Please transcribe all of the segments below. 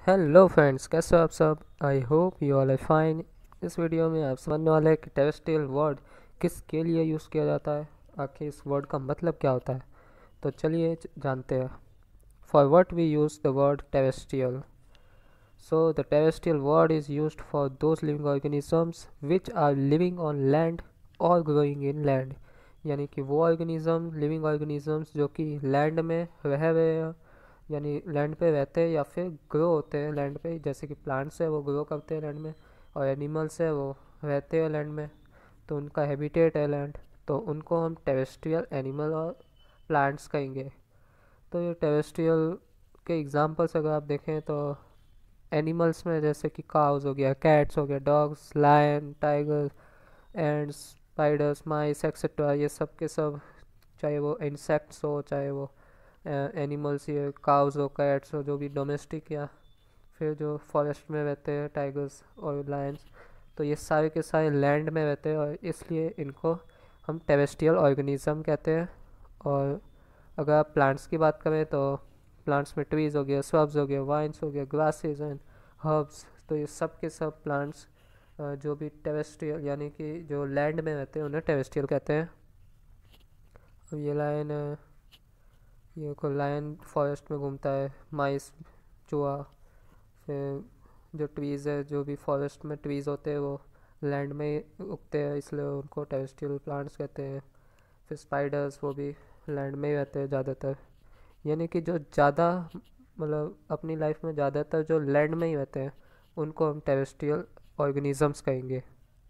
Hello friends, कैसे हो आप सब। I hope you all are fine. इस वीडियो में आप समझने वाले हैं कि टेरेस्ट्रियल वर्ड किसके लिए यूज़ किया जाता है, आखिर इस वर्ड का मतलब क्या होता है। तो चलिए जानते हैं। For what we use the word terrestrial. So the terrestrial word is used for those living organisms which are living on land और ग्रोइंग इन लैंड। यानी कि वो ऑर्गेनिज्म, लिविंग ऑर्गेनिजम्स जो कि लैंड में रह रहे हैं, यानी लैंड पे रहते हैं या फिर ग्रो होते हैं लैंड पे। जैसे कि प्लांट्स है वो ग्रो करते हैं लैंड में, और एनिमल्स है वो रहते हैं लैंड में, तो उनका हैबिटेट है लैंड। तो उनको हम टेरेस्ट्रियल एनिमल और प्लांट्स कहेंगे। तो ये टेरेस्ट्रियल के एग्जांपल्स अगर आप देखें तो एनिमल्स में जैसे कि काउस हो गया, कैट्स हो गया, dogs, lion, tiger, ants, spiders, mice etcetera, ये सब के सब, चाहे वो इंसेक्ट्स हो, चाहे वो एनिमल्स, ये काउस हो, कैट्स हो, जो भी डोमेस्टिक या फिर जो फॉरेस्ट में रहते हैं, टाइगर्स और लायंस, तो ये सारे के सारे लैंड में रहते हैं और इसलिए इनको हम टेरेस्ट्रियल ऑर्गेनिज्म कहते हैं। और अगर आप प्लांट्स की बात करें तो प्लांट्स में ट्रीज हो गया, श्रब्स हो गया, वाइन्स हो गया, ग्रासेस एंड हर्ब्स, तो ये सब के सब प्लांट्स जो भी टेरेस्ट्रियल यानी कि जो लैंड में रहते हैं उन्हें टेरेस्ट्रियल कहते हैं। अब ये लायन है, ये को लायन फॉरेस्ट में घूमता है, माइस, चूहा। फिर जो ट्रीज़ है, जो भी फॉरेस्ट में ट्रीज़ होते हैं वो लैंड में उगते हैं, इसलिए उनको टेरेस्ट्रियल प्लांट्स कहते हैं। फिर स्पाइडर्स, वो भी लैंड में ही रहते हैं ज़्यादातर। यानी कि जो ज़्यादा मतलब अपनी लाइफ में ज़्यादातर जो लैंड में ही रहते हैं उनको हम टेरेस्ट्रियल ऑर्गेनिजम्स कहेंगे।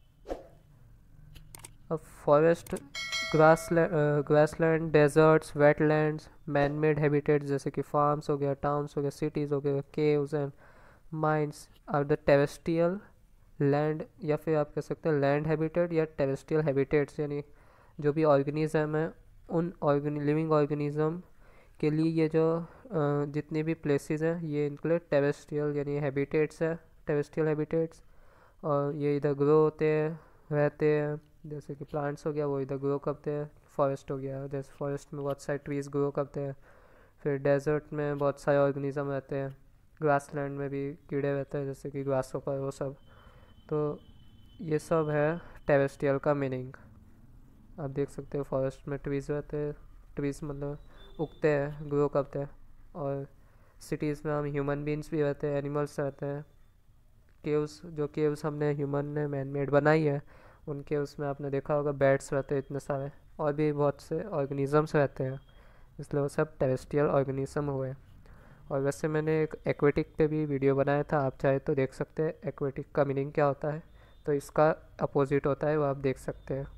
अब forest, grassland, deserts, wetlands, man made habitats जैसे कि फार्म्स हो गया, टाउन्स हो गया, सिटीज़ हो गया, caves and mines are the terrestrial land, या फिर आप कह सकते हैं लैंड हैबिटेट या टेरेस्ट्रियल हैबिटेट्स। यानी जो भी ऑर्गेनिज्म है उन लिविंग ऑर्गेनिज्म के लिए ये जो जितनी भी प्लेसेस हैं ये इनके लिए टेरेस्ट्रियल यानी हैबिटेट्स है, टेरेस्ट्रियल हैबिटेट्स। और ये इधर ग्रो होते हैं, रहते हैं। जैसे कि प्लांट्स हो गया वो इधर ग्रो करते हैं, फॉरेस्ट हो गया जैसे फॉरेस्ट में बहुत सारे ट्रीज़ ग्रो करते हैं। फिर डेजर्ट में बहुत सारे ऑर्गेनिज्म रहते हैं, ग्रासलैंड में भी कीड़े रहते हैं जैसे कि ग्रास होपर, वो सब। तो ये सब है टेरेस्ट्रियल का मीनिंग। आप देख सकते हो फॉरेस्ट में ट्रीज़ रहते हैं, ट्रीज़ मतलब उगते हैं, ग्रो करते हैं। और सिटीज़ में हम ह्यूमन बींग्स भी रहते हैं, एनिमल्स रहते हैं। केव्स, जो केव्स हमने ह्यूमन ने मैन मेड बनाई है, उन केव्स में आपने देखा होगा बैट्स रहते हैं इतने सारे, और भी बहुत से ऑर्गेनिजम्स रहते हैं, इसलिए वो सब टेरेस्ट्रियल ऑर्गेनिज्म हुए। और वैसे मैंने एक एक्वेटिक पे भी वीडियो बनाया था, आप चाहे तो देख सकते हैं एक्वेटिक का मीनिंग क्या होता है। तो इसका अपोजिट होता है, वो आप देख सकते हैं।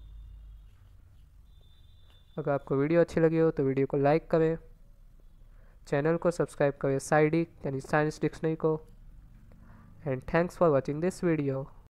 अगर आपको वीडियो अच्छी लगी हो तो वीडियो को लाइक करें, चैनल को सब्सक्राइब करें साइडिक यानी साइंस डिक्शनरी को। And thanks for watching this video.